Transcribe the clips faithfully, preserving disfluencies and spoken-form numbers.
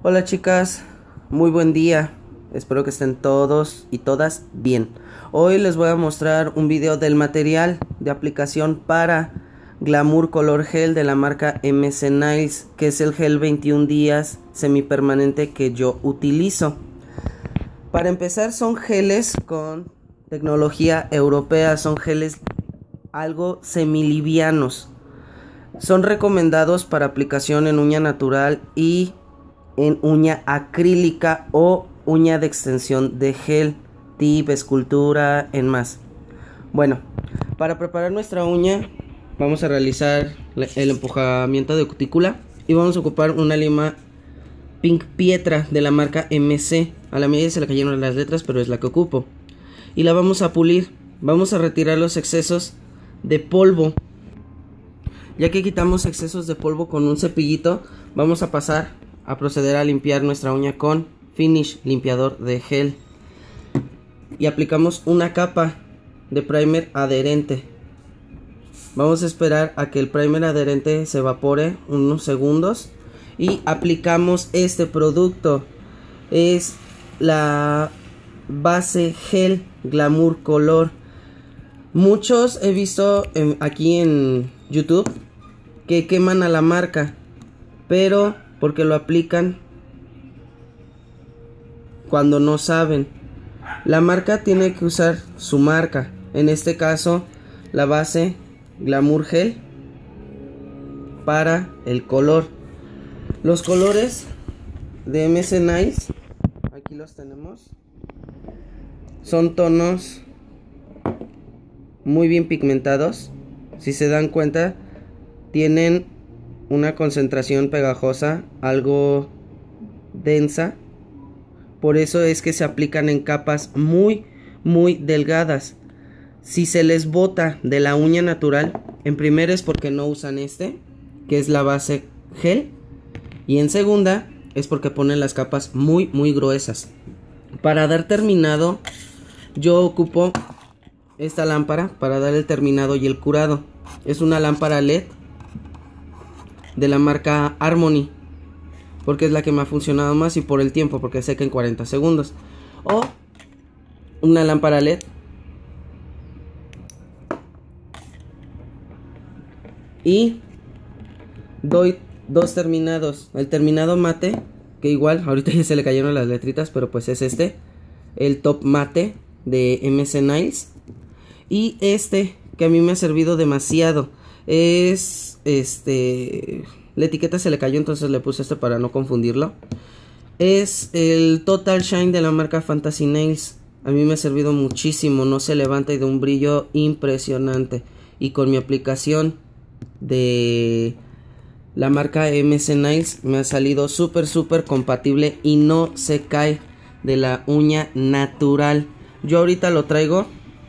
Hola chicas, muy buen día, espero que estén todos y todas bien. Hoy les voy a mostrar un video del material de aplicación para Glamour Color Gel de la marca M C Nails, que es el gel veintiún días semipermanente que yo utilizo. Para empezar, son geles con tecnología europea, son geles algo semilivianos. Son recomendados para aplicación en uña natural y en uña acrílica o uña de extensión de gel, tip, escultura, en más. Bueno, para preparar nuestra uña vamos a realizar el empujamiento de cutícula y vamos a ocupar una lima Pink Pietra de la marca M C. A la medida se le cayeron las letras, pero es la que ocupo. Y la vamos a pulir. Vamos a retirar los excesos de polvo. Ya que quitamos excesos de polvo con un cepillito, vamos a pasar a proceder a limpiar nuestra uña con Finish limpiador de gel. Y aplicamos una capa de primer adherente. Vamos a esperar a que el primer adherente se evapore unos segundos. Y aplicamos este producto. Es la base gel Glamour Color. Muchos he visto en, aquí en YouTube que queman a la marca, pero porque lo aplican cuando no saben. La marca tiene que usar su marca. En este caso, la base Glamour Gel para el color. Los colores de M C Nails, aquí los tenemos. Son tonos muy bien pigmentados. Si se dan cuenta, tienen una concentración pegajosa algo densa. Por eso es que se aplican en capas muy muy delgadas. Si se les bota de la uña natural, en primera es porque no usan este, que es la base gel, y en segunda es porque ponen las capas muy muy gruesas. Para dar terminado, yo ocupo esta lámpara para dar el terminado y el curado. Es una lámpara L E D de la marca Harmony, porque es la que me ha funcionado más y por el tiempo, porque seca en cuarenta segundos. O una lámpara L E D y doy dos terminados. El terminado mate, que igual ahorita ya se le cayeron las letritas, pero pues es este, el top mate de M C Nails. Y este que a mí me ha servido demasiado es este, la etiqueta se le cayó, entonces le puse este para no confundirlo. Es el Total Shine de la marca Fantasy Nails. A mí me ha servido muchísimo, no se levanta y de un brillo impresionante. Y con mi aplicación de la marca M C Nails me ha salido súper súper compatible y no se cae de la uña natural. Yo ahorita lo traigo,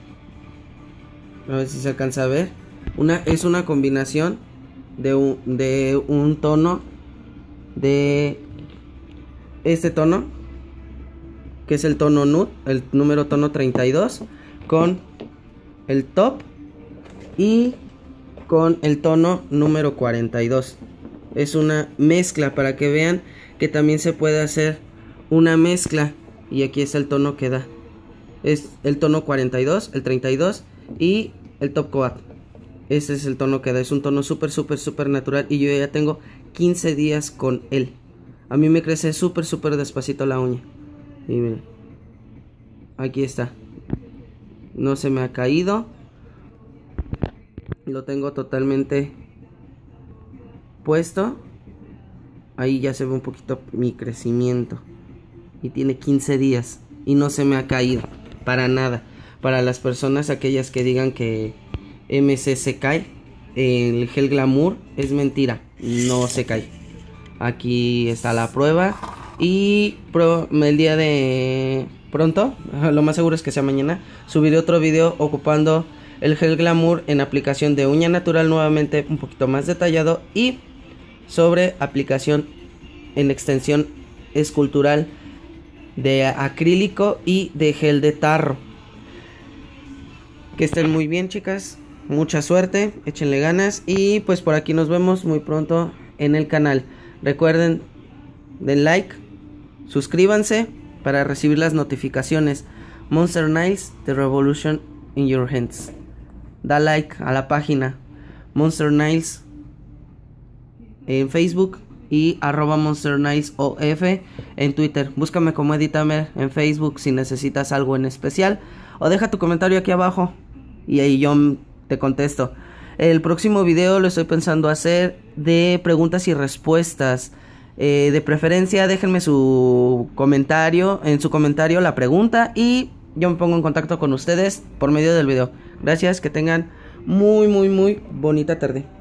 a ver si se alcanza a ver. Una, es una combinación de un, de un tono de este tono, que es el tono nude, el número tono treinta y dos, con el top y con el tono número cuarenta y dos. Es una mezcla para que vean que también se puede hacer una mezcla. Y aquí es el tono que da. Es el tono cuarenta y dos, el treinta y dos y el top coat. Ese es el tono que da. Es un tono súper súper súper natural y yo ya tengo quince días con él. A mí me crece súper súper despacito la uña. Y miren, aquí está. No se me ha caído. Lo tengo totalmente puesto. Ahí ya se ve un poquito mi crecimiento. Y tiene quince días y no se me ha caído para nada. Para las personas aquellas que digan que M C se cae, el gel Glamour, es mentira, no se cae. Aquí está la prueba. Y pro, el día de pronto, lo más seguro es que sea mañana, subiré otro video ocupando el gel Glamour en aplicación de uña natural, nuevamente un poquito más detallado, y sobre aplicación en extensión escultural de acrílico y de gel de tarro. Que estén muy bien, chicas, mucha suerte, échenle ganas y pues por aquí nos vemos muy pronto en el canal. Recuerden, den like, Suscríbanse para recibir las notificaciones. Monster Nails, The Revolution in Your Hands. Da like a la página Monster Nails en Facebook y arroba Monster Nails O F en Twitter. Búscame como Editamer en Facebook si necesitas algo en especial, o deja tu comentario aquí abajo y ahí yo te contesto. El próximo video lo estoy pensando hacer de preguntas y respuestas. Eh, de preferencia déjenme su comentario, en su comentario la pregunta, y yo me pongo en contacto con ustedes por medio del video. Gracias, que tengan muy muy muy bonita tarde.